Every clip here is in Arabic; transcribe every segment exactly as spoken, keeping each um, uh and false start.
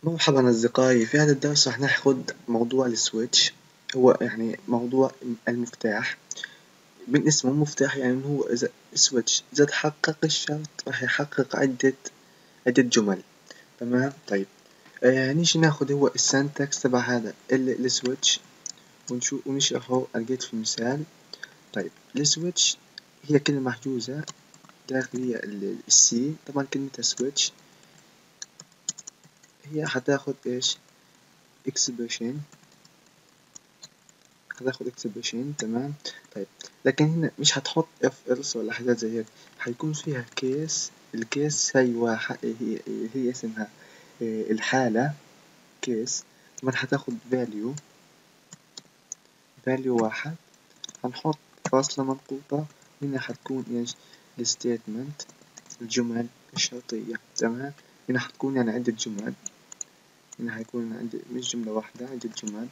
مرحبا أصدقائي، في هذا الدرس راح ناخد موضوع السويتش. هو يعني موضوع المفتاح. من اسمه مفتاح يعني هو إذا سويتش إذا تحقق الشرط راح يحقق عدة عدة جمل. تمام. طيب آه نيجي ناخد هو السنتكس تبع هذا ال- السويتش ونشوف ونشرحه. لقيت في مثال. طيب السويتش هي كلمة محجوزة داخل السي. طبعا كلمة سويتش هي حتاخد ايش expression. هتاخد اكسبريشن. تمام. طيب لكن هنا مش هتحط اف else ولا حاجات زي هيك، هيكون فيها كيس. الكيس هي واحد هي هي اسمها إيه، الحالة كيس. طبعا هتاخد value value واحد. هنحط فاصلة منقوطة. هنا هتكون ايش الستيتمنت الجمل الشرطية. تمام. هنا هتكون يعني عدة جمل. هنا هيكون عندي مش جملة واحدة عدة جمل،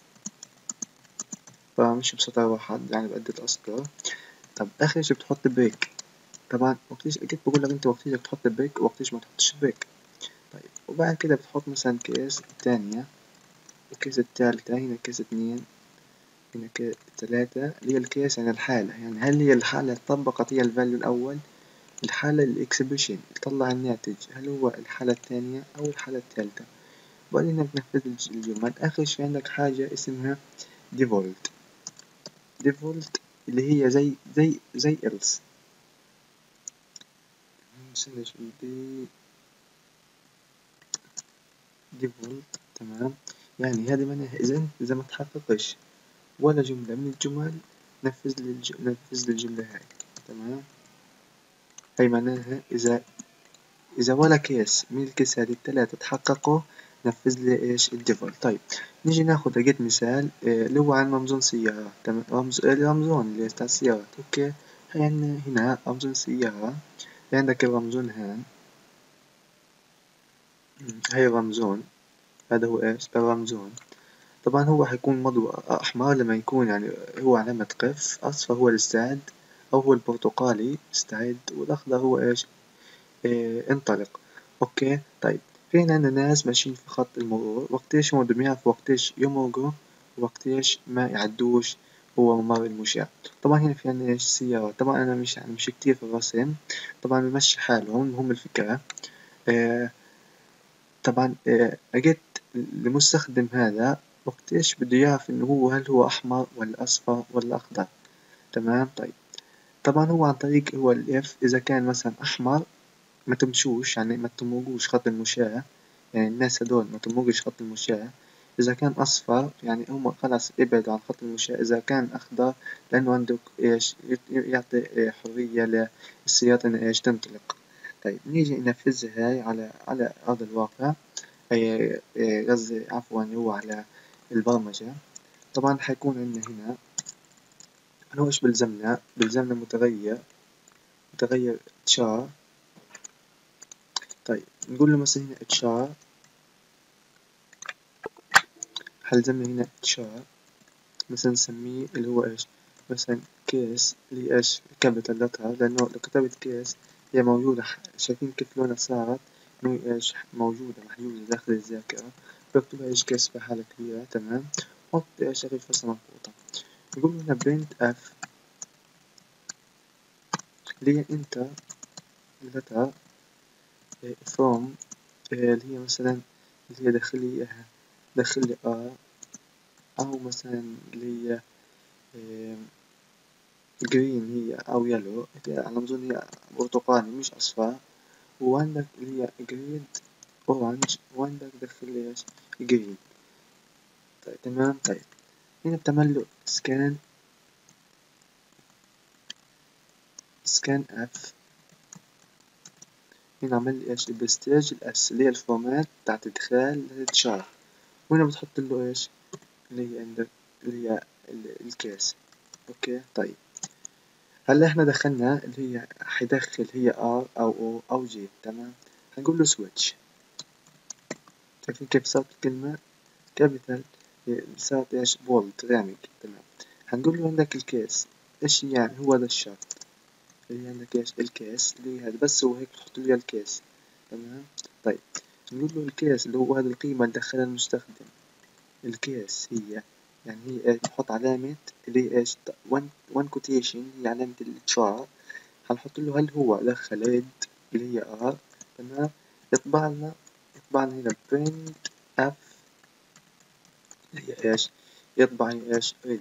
فمش بسطر واحد يعني بعدة أسطر. طب آخر شي بتحط بريك. طبعا وقتيش أكيد بقولك أنت وقتيش بدك تحط بريك ووقتيش ما تحطش بريك. طيب وبعد كده بتحط مثلا كيس التانية الكيس التالتة. هنا كيس اتنين. هنا كيس تلاتة اللي هي الكيس يعني الحالة. يعني هل هي الحالة طبقت هي الفاليو الأول الحالة الإكسبريشن طلع الناتج هل هو الحالة الثانية أو الحالة الثالثة. وبعدين بنفذ الجمل. آخر شي عندك حاجة اسمها default default اللي هي زي زي زي else. نسينا شو دي default. تمام. يعني هذه معناها إذا أنت إذا ما تحققش ولا جملة من الجمل نفذ لي الج... نفذ لي الجملة هاي. تمام. هي معناها إذا إذا ولا كيس من الكيس هذه الثلاثة تحققوا نفذ لي إيش الديفولت. طيب نيجي ناخد لقيت مثال إيه اللي هو عن رمزون سيارة. تمام. رمز الرمزون اللي بتاع السيارات. أوكي. يعني هنا رمزون سيارة. عندك الرمزون هان. هاي رمزون. هذا هو إيش الرمزون. طبعا هو حيكون مضوء أحمر لما يكون يعني هو علامة قف. أصفر هو الاستعد أو هو البرتقالي استعد. والأخضر هو إيش إيه انطلق. أوكي. طيب فين عندنا ناس ماشيين في خط المرور وقتيش هم بدهم يعرفوا وقتيش يمرقوا وقتيش ما يعدوش هو ممر المشاة. طبعا هنا في عندنا إيش سيارة. طبعا أنا مش يعني مش كتير في الرسم. طبعا بمشي حالهم هم الفكرة. إيه طبعا إيه أجيت المستخدم هذا وقتيش بده يعرف إنه هو هل هو أحمر ولا أصفر ولا أخضر. تمام. طيب طبعا هو عن طريق هو الإف إذا كان مثلا أحمر ما تمشوش يعني ما تمرقوش خط المشاة. يعني الناس هدول ما تمرقش خط المشاة. إذا كان أصفر يعني هم خلاص ابعدوا عن خط المشاة. إذا كان أخضر لأنه عندك إيش يعطي حرية للسيارة إن إيش تنطلق. طيب نيجي ننفذها هاي على على أرض الواقع. أي قصدي عفوا هو على البرمجة. طبعا حيكون عندنا هنا هو إيش بلزمنا بلزمنا متغير متغير تشار. طيب نقول له مثلا هنا تشار. حلزمنا هنا تشار مثلا نسميه اللي هو إيش مثلا كيس اللي إيش كابيتال لتر. لأنه لو كتبت كيس هي موجودة. شايفين كيف لونها صارت إنه إيش موجودة محجوزة داخل الذاكرة. بكتبها إيش كيس في حالة كبيرة. تمام. حط إيش أخي فصل منقوطة. نقول هنا print f اللي هي enter letter from اللي هي مثلا اللي هي داخلي إياها داخلي r أو مثلا اللي هي جرين هي أو يلو. على ما أظن هي برتقالي مش أصفر. وعندك اللي هي جريد أورانج وعندك داخل إيش جرين. طيب تمام. طيب هنا بتعمل له سكان سكان اف. هنا عمل لي ايش البستاج الاس اللي هي الفورمات بتاعت ادخال الشارع. وهنا بتحط له ايش اللي هي عندك اللي هي الكيس. اوكي. طيب هلا احنا دخلنا اللي هي حيدخل هي ار او او او جي. تمام. هنقول له سويتش. شايفين كيف صارت الكلمة كابيتال صارت ايش بولد غامق. تمام. هنقول له عندك الكيس ايش يعني هو هذا الشرط اللي عندك ايش الكيس اللي هذا بس هو هيك بتحط له الكيس. تمام. طيب نقول له الكيس اللي هو هذه القيمة اللي دخلها المستخدم. الكيس هي يعني هي إيش، نحط علامة اللي هي إيش one one quotation، هي علامة التشار. هنحط له هل هو دخل ريد اللي هي R، تمام. يطبع لنا يطبع لنا هنا print f اللي هي إيش، يطبع لي إيش ريد.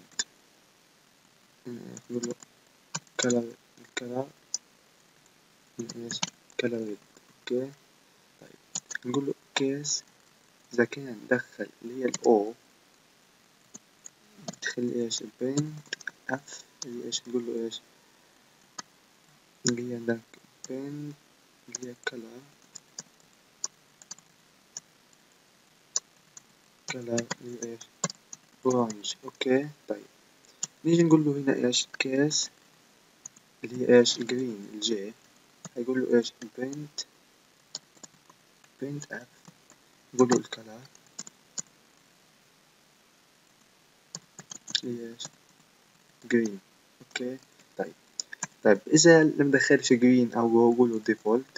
نقول له color الcolor إيش color ريد. أوكي طيب نقول له كيس إذا كان دخل اللي هي ال O تخلي إيش print f اللي إيش، نقول له إيش اللي هي عندك print اللي هي color color اللي هي إيش orange. أوكي طيب نيجي نقول له هنا إيش كيس اللي هي إيش green الجي، هيقول له إيش print print f، نقول له الcolor اللي هي إيش green. أوكي طيب طيب إذا لم دخلش green أو أقول له default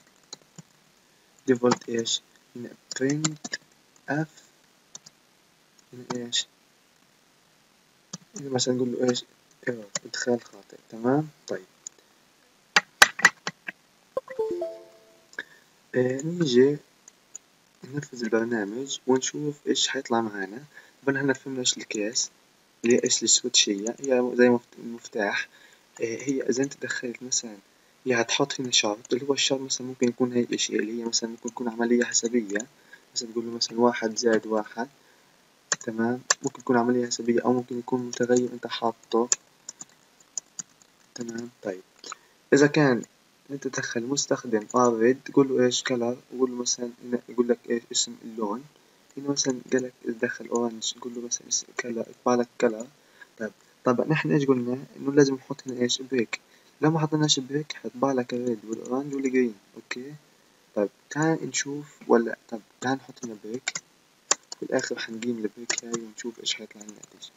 default إيش هنا print f هنا إيش هنا مثلا نقول له إيش error إدخال خاطئ. تمام طيب آه نيجي ننفذ البرنامج ونشوف إيش حيطلع معانا. طبعا هنا فهمنا إيش الكيس اللي هي إيش السويتش، هي هي زي المفتاح. آه هي إذا أنت دخلت مثلا هي هتحط هنا شرط، اللي هو الشرط مثلا ممكن يكون هي الأشياء اللي هي مثلا ممكن تكون عملية حسابية، مثلا تقول له مثلا واحد زائد واحد. تمام ممكن يكون عملية حسابية أو ممكن يكون متغير أنت حاطه. تمام طيب إذا كان أنت تدخل مستخدم red تقول له إيش color، وقول له مثلا هنا يقول لك إيش اسم اللون. هنا مثلا قال لك دخل أورنج، تقول له مثلا اسم color يطبع لك color. طيب طبعا نحن إيش قلنا إنه لازم نحط هنا إيش بريك، لو ما حطيناش بريك حيطبع لك الريد والأورنج والجرين. أوكي طيب تعال نشوف ولا طب تعال نحط هنا بريك، في الآخر حنقيم البريك هاي ونشوف إيش حيطلع لنا الناتج.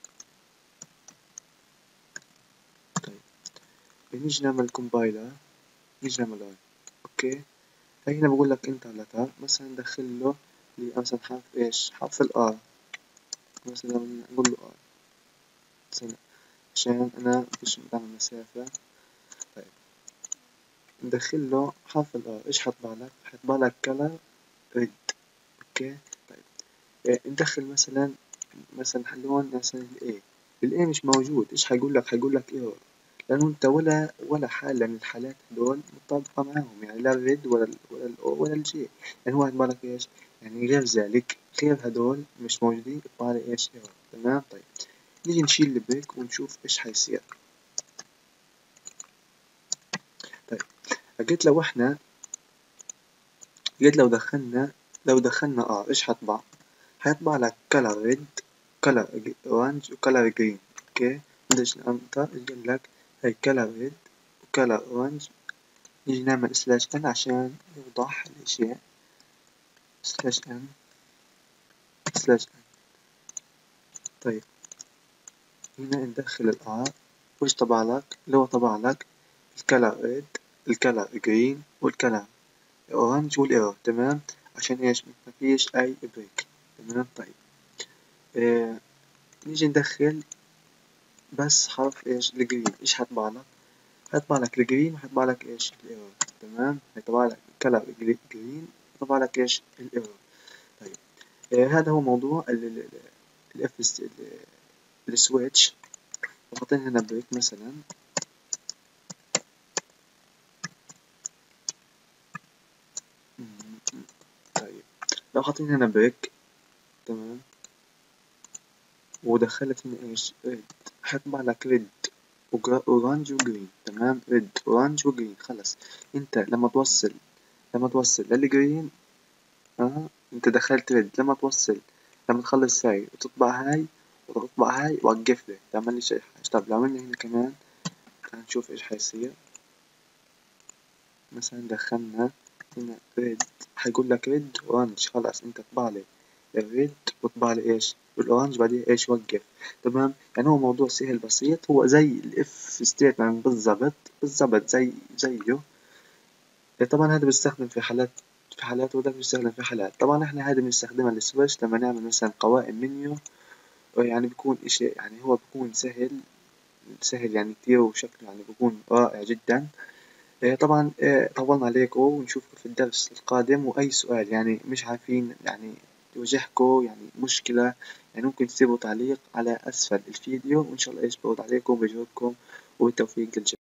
طيب نيجي نعمل كومبايلر، نيجي نعمل ران. أوكي هنا بقول لك انت على تاب مثلا ندخل له مثلا حرف ايش، حرف الار، مثلا نقول له ار مثلا عشان انا مش بعمل مسافة. طيب ندخل له حرف الار، ايش حطبع لك؟ حطبع لك كلر ريد. اوكي طيب إيه ندخل مثلا مثلا لون مثلا الاي، الاي مش موجود، ايش حيقول لك؟ حيقول لك ايرور، لانه انت ولا ولا حالة من الحالات هدول مطابقة معاهم، يعني لا الريد ولا ال ولا الاو ولا الجي، يعني هو يطبع لك ايش؟ يعني غير ذلك غير هدول مش موجودين يطبع لي ايش ايرور. تمام طيب نيجي نشيل البريك ونشوف ايش حيصير. طيب قلت لو احنا قلت لو دخلنا لو دخلنا اه ايش حطبع؟ حيطبع لك color red color orange و color green. اوكي ندش انتر يقول لك هاي color red و color orange. نيجي نعمل سلاش n عشان يوضح الاشياء، سلاش n سلاش n. طيب هنا ندخل ال R وش طبع لك؟ لو طبع لك الكلر red الكلر green والكلر orange والايرور. تمام عشان ايش؟ مفيش اي بريك. تمام طيب آه نيجي ندخل بس حرف ايش الجرين، ايش حطبع لك؟ حيطبع لك الجرين وحيطبع لك ايش الايرور. تمام هيطبع لك كلر جرين وطبع لك ايش الايرور. طيب آه هذا هو موضوع الاف السويتش. وحاطين هنا بريك مثلا. طيب لو حاطين هنا بريك تمام ودخلت هنا ايش ريد، حيطبع لك ريد اورانج وجرين. تمام ريد اورانج وجرين. خلص انت لما توصل لما توصل للجرين اه انت دخلت ريد، لما توصل لما تخلص هاي وتطبع هاي وتطبع هاي وقف لي تعمل لي شي حاجة. طب لو عملنا هنا كمان تعال نشوف ايش حيصير. مثلا دخلنا هنا ريد حيقول لك ريد اورانج، خلاص انت طبع لي الريد وطبع لي ايش الاورانج بعدين ايش وقف. تمام يعني هو موضوع سهل بسيط، هو زي الاف ستيتمنت بالضبط بالضبط زي زيه. طبعا هذا بيستخدم في حالات في حالات وده بيستخدم في حالات. طبعا احنا هذا بنستخدمها للسويتش لما نعمل مثلا قوائم منيو، يعني بيكون اشي يعني هو بيكون سهل سهل يعني كتير، وشكله يعني بيكون رائع جدا. آه، طبعا آه، طولنا عليكم، ونشوفكم في الدرس القادم. وأي سؤال يعني مش عارفين يعني يواجهكم يعني مشكلة، يعني ممكن تسيبوا تعليق على أسفل الفيديو، وإن شاء الله إيش برد عليكم وبجاوبكم، وبالتوفيق للجميع.